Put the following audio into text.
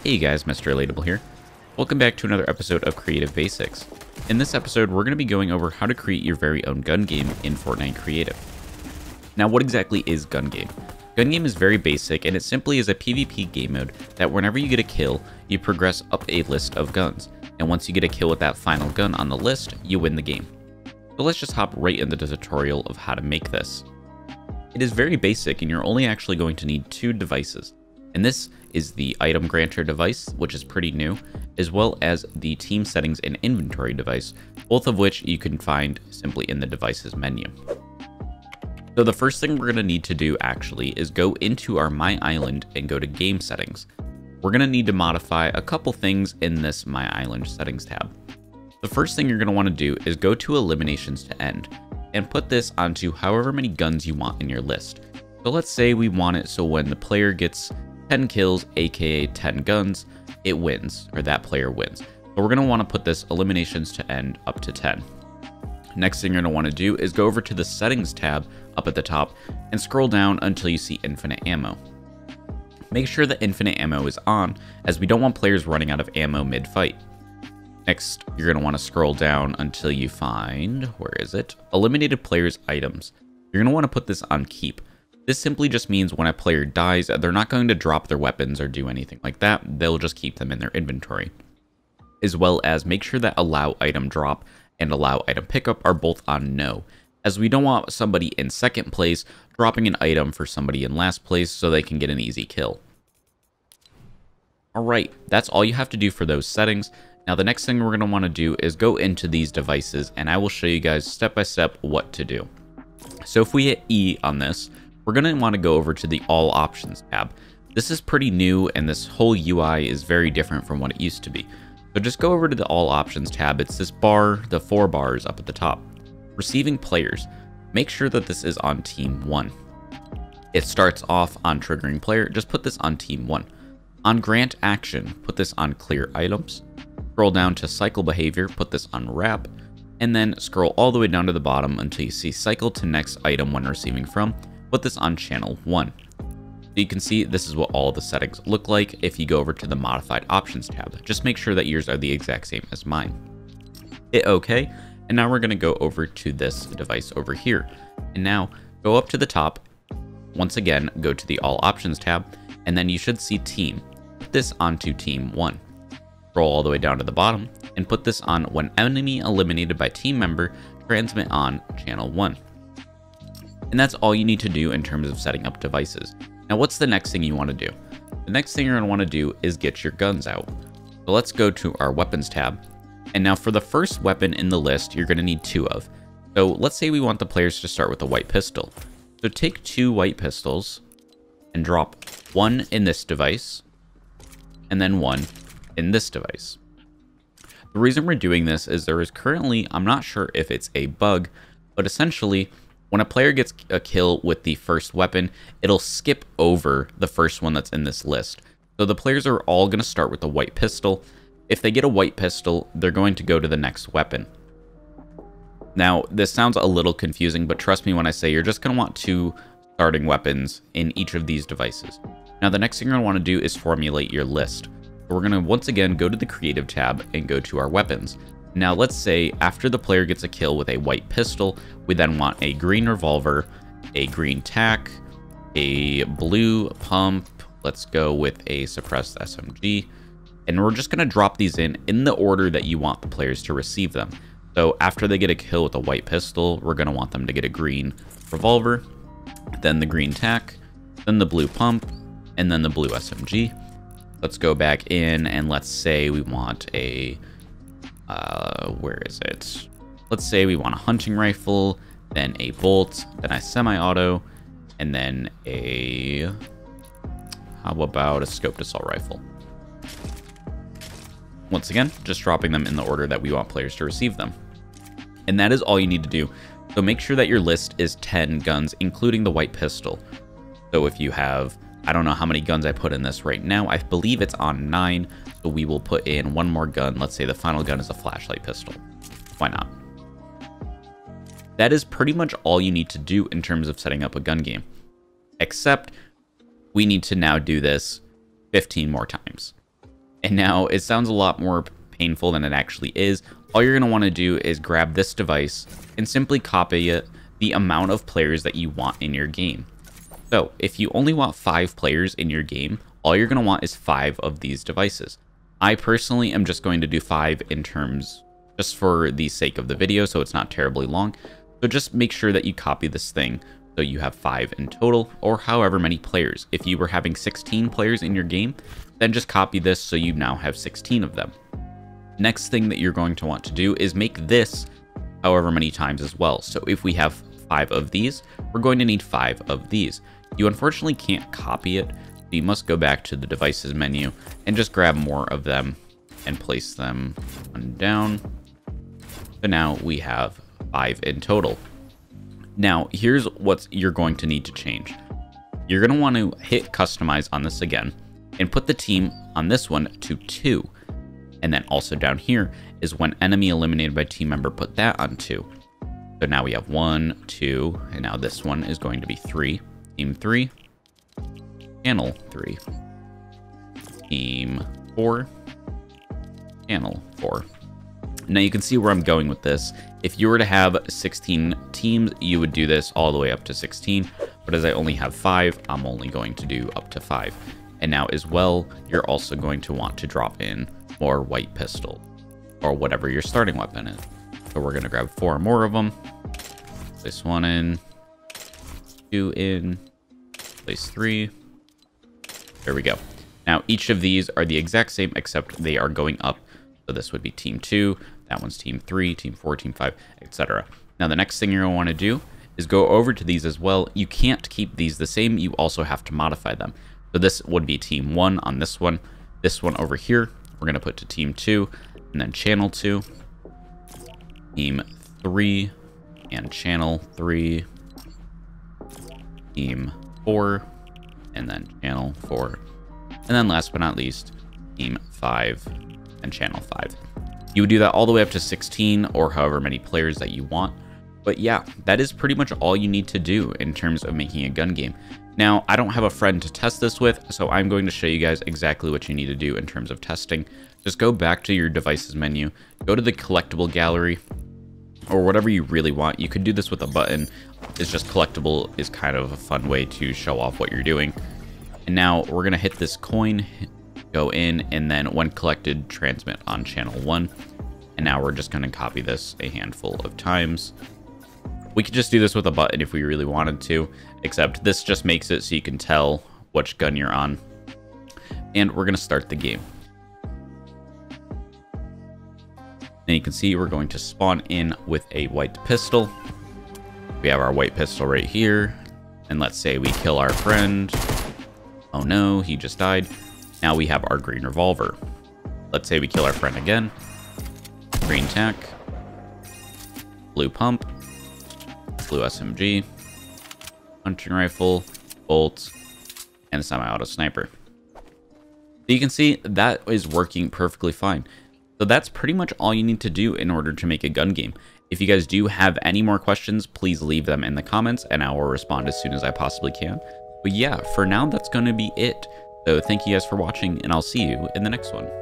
Hey guys, Mr. Relatable here. Welcome back to another episode of Creative Basics. In this episode, we're going to be going over how to create your very own gun game in Fortnite Creative. Now, what exactly is gun game? Gun game is very basic, and it simply is a PvP game mode that whenever you get a kill, you progress up a list of guns. And once you get a kill with that final gun on the list, you win the game. So let's just hop right into the tutorial of how to make this. It is very basic, and you're only actually going to need two devices. And this is the item granter device, which is pretty new, as well as the team settings and inventory device, both of which you can find simply in the devices menu. So the first thing we're going to need to do actually is go into our My Island and go to game settings. We're going to need to modify a couple things in this My Island settings tab. The first thing you're going to want to do is go to eliminations to end and put this onto however many guns you want in your list. So let's say we want it so when the player gets 10 kills, aka 10 guns, it wins, or that player wins. So we're going to want to put this eliminations to end up to 10. Next thing you're going to want to do is go over to the settings tab up at the top and scroll down until you see infinite ammo. Make sure that infinite ammo is on, as we don't want players running out of ammo mid-fight. Next, you're going to want to scroll down until you find, where is it? Eliminated players items. You're going to want to put this on keep. This simply just means when a player dies, they're not going to drop their weapons or do anything like that. They'll just keep them in their inventory. As well as make sure that allow item drop and allow item pickup are both on no, as we don't want somebody in second place dropping an item for somebody in last place so they can get an easy kill. Alright, that's all you have to do for those settings. Now the next thing we're going to want to do is go into these devices, and I will show you guys step by step what to do. So if we hit E on this, we're going to want to go over to the All Options tab. This is pretty new, and this whole UI is very different from what it used to be. So just go over to the All Options tab. It's this bar, the 4 bars up at the top. Receiving players. Make sure that this is on Team 1. It starts off on triggering player. Just put this on Team 1. On Grant Action, put this on Clear Items. Scroll down to Cycle Behavior, put this on Wrap. And then scroll all the way down to the bottom until you see Cycle to Next Item when receiving from. Put this on Channel 1. So you can see this is what all the settings look like if you go over to the Modified Options tab. Just make sure that yours are the exact same as mine. Hit OK, and now we're going to go over to this device over here. And now go up to the top, once again go to the All Options tab, and then you should see Team. Put this onto Team 1. Scroll all the way down to the bottom, and put this on when enemy eliminated by team member, transmit on Channel 1. And that's all you need to do in terms of setting up devices. Now, what's the next thing you want to do? The next thing you're going to want to do is get your guns out. So let's go to our weapons tab. And now for the first weapon in the list, you're going to need 2 of. So let's say we want the players to start with a white pistol. So take 2 white pistols and drop 1 in this device and then 1 in this device. The reason we're doing this is there is currently, I'm not sure if it's a bug, but essentially when a player gets a kill with the first weapon, it'll skip over the first one that's in this list. So the players are all going to start with a white pistol. If they get a white pistol, they're going to go to the next weapon. Now, this sounds a little confusing, but trust me when I say you're just going to want 2 starting weapons in each of these devices. Now, the next thing you're going to want to do is formulate your list. So we're going to once again go to the Creative tab and go to our weapons. Now, let's say after the player gets a kill with a white pistol, we then want a green revolver, a green tac, a blue pump. Let's go with a suppressed SMG. And we're just going to drop these in the order that you want the players to receive them. So after they get a kill with a white pistol, we're going to want them to get a green revolver, then the green tac, then the blue pump, and then the blue SMG. Let's go back in and let's say we want a... where is it? Let's say we want a hunting rifle, then a bolt, then a semi-auto, and then a... how about a scoped assault rifle? Once again, just dropping them in the order that we want players to receive them. And that is all you need to do. So make sure that your list is 10 guns, including the white pistol. So if you have, I don't know how many guns I put in this right now. I believe it's on 9. So we will put in 1 more gun. Let's say the final gun is a flashlight pistol. Why not? That is pretty much all you need to do in terms of setting up a gun game. Except we need to now do this 15 more times. And now it sounds a lot more painful than it actually is. All you're going to want to do is grab this device and simply copy it the amount of players that you want in your game. So if you only want 5 players in your game, all you're going to want is 5 of these devices. I personally am just going to do 5 in terms, just for the sake of the video, so it's not terribly long. So just make sure that you copy this thing so you have 5 in total, or however many players. If you were having 16 players in your game, then just copy this so you now have 16 of them. Next thing that you're going to want to do is make this however many times as well. So if we have 5 of these, we're going to need 5 of these. You unfortunately can't copy it. You must go back to the devices menu and just grab more of them and place them one down. So now we have 5 in total. Now here's what you're going to need to change. You're going to want to hit customize on this again and put the team on this one to 2. And then also down here is when enemy eliminated by team member, put that on 2. So now we have 1, 2, and now this one is going to be 3. Team 3. Channel 3. Team 4. Channel 4. Now you can see where I'm going with this. If you were to have 16 teams, you would do this all the way up to 16. But as I only have 5, I'm only going to do up to 5. And now as well, you're also going to want to drop in more white pistol or whatever your starting weapon is. So we're going to grab 4 more of them. Place 1 in. 2 in. Place 3. There we go. Now each of these are the exact same except they are going up. So this would be team 2, that one's team 3, team 4, team 5, etc. Now the next thing you're going to want to do is go over to these as well. You can't keep these the same, you also have to modify them. So this would be team 1 on this one. This one over here, we're going to put to team 2, and then channel 2, team 3, and channel 3, team 4, and then channel 4, and then last but not least, team 5 and channel 5. You would do that all the way up to 16 or however many players that you want. But yeah, that is pretty much all you need to do in terms of making a gun game. Now, I don't have a friend to test this with, so I'm going to show you guys exactly what you need to do in terms of testing. Just go back to your devices menu, go to the collectible gallery, or whatever you really want. You could do this with a button. It's just collectible is kind of a fun way to show off what you're doing. And now we're going to hit this coin, go in, and then when collected, transmit on channel 1. And now we're just going to copy this a handful of times. We could just do this with a button if we really wanted to, except this just makes it so you can tell which gun you're on. And we're going to start the game. And you can see we're going to spawn in with a white pistol. We have our white pistol right here. And let's say we kill our friend. Oh no, he just died. Now we have our green revolver. Let's say we kill our friend again. Green tac. Blue pump. Blue SMG. Hunting rifle. Bolt. And a semi-auto sniper. So you can see that is working perfectly fine. So that's pretty much all you need to do in order to make a gun game. If you guys do have any more questions, please leave them in the comments and I will respond as soon as I possibly can. But yeah, for now, that's going to be it. So thank you guys for watching, and I'll see you in the next one.